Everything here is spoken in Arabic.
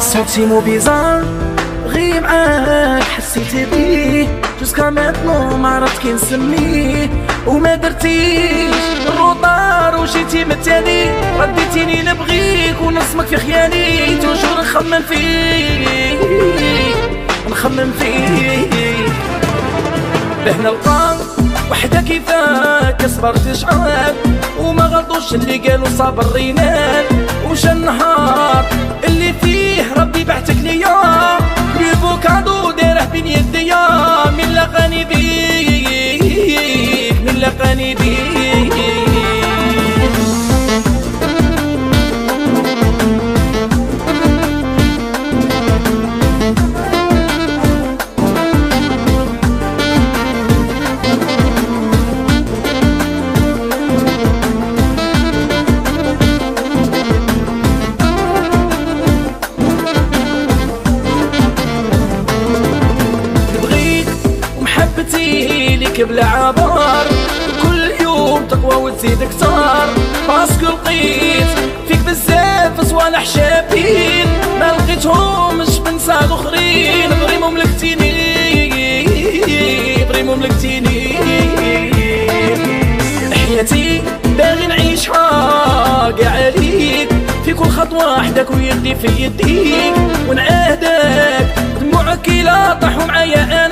سونتيمو بيزار غي معاك حسيت بيه جوسكا ماتنو معرفت كي نسميه وما درتيش الروطار وجيتي متاني رديتيني نبغيك ونصمك في خيالي توجور نخمم فيك لهنا نلقى وحدة كيفاك صبرت شعاب وما غلطوش اللي قالوا صابر رينال وجا النهار اللي فيه ربي بعتك ليا لو كادو دايره بين يديا من لقاني بيك من لقاني بيك ليك بلا عبار كل يوم تقوى وتزيد كتار باسكو لقيت فيك بزاف صوالح شابين ما لقيتهمش بنسى الاخرين بريمو ملكتيني حياتي باغي نعيشها كاع عليك في كل خطوة وحدك ويدي في يديك ونعاهدك دموعك إلا طاحوا معايا